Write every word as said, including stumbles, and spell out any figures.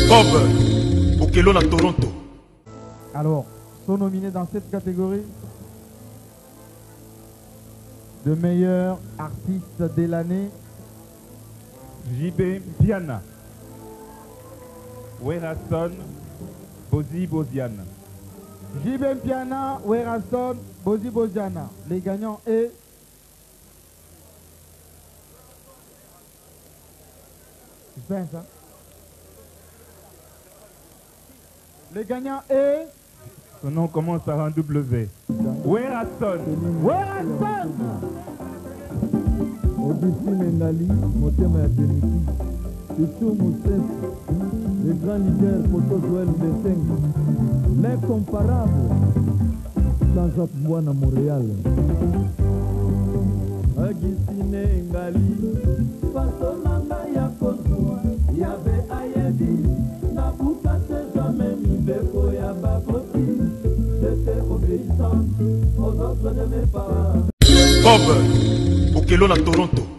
Bob Okelo na Toronto. Alors, sont nominés dans cette catégorie de meilleur artiste de l'année J B Piana, Werason, Bozi Boziane. J B Piana, Werason, Bozi Boziana. Les gagnants est suspense, hein? Les gagnants est Son nom commence par un W. Werason. Werason. Augustine Ngali, Motema ya Beniti, Tutu Moussens, le grand leader Poto Joël Desengo, l'incomparable Jean-Jacques Mouana Montréal. Augustine Ngali, Fasonanga ya Kozua, Yabe Ayebi, Nabuka se jamais mis Beko ya Baboti, j'étais obéissant aux ordres de mes parents. Bob Okelo na Toronto.